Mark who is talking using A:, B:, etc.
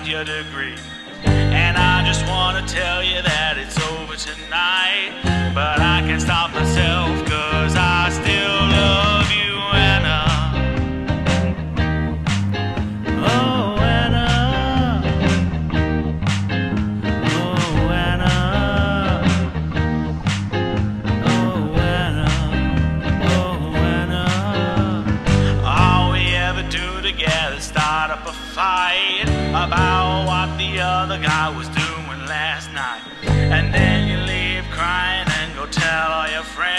A: got your degree. And I just wanna tell you that it's over tonight, but I can't stop myself, 'cause I still love you, Anna. Oh, Anna. Oh, Anna. Oh, Anna. Oh, Anna. All we ever do together is start up a fight about what the other guy was doing last night, and then you leave crying and go tell all your friends.